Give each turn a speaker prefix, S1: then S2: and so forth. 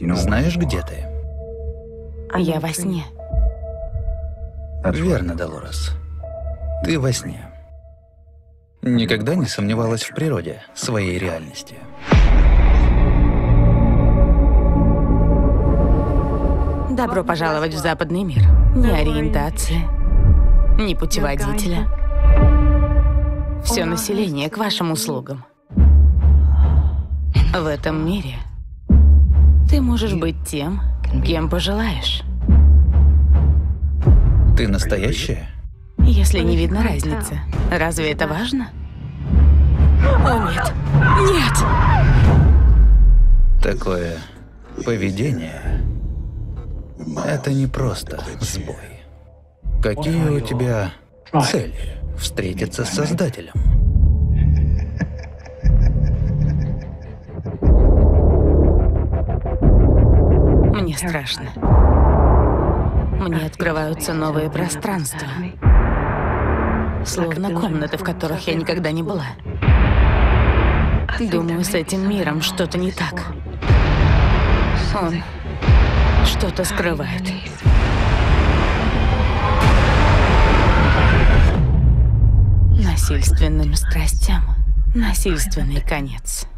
S1: Знаешь, где ты?
S2: Я во сне.
S1: Верно, Долорес. Ты во сне. Никогда не сомневалась в природе своей реальности.
S2: Добро пожаловать в западный мир. Ни ориентации, ни путеводителя. Все население к вашим услугам. В этом мире ты можешь быть тем, кем пожелаешь.
S1: Ты настоящая?
S2: Если не видно разницы, разве это важно? О, нет! Нет!
S1: Такое поведение — это не просто сбой. Какие у тебя цели? Встретиться с Создателем?
S2: Мне страшно. Мне открываются новые пространства. Словно комнаты, в которых я никогда не была. Думаю, с этим миром что-то не так. Он что-то скрывает. Насильственным страстям насильственный конец.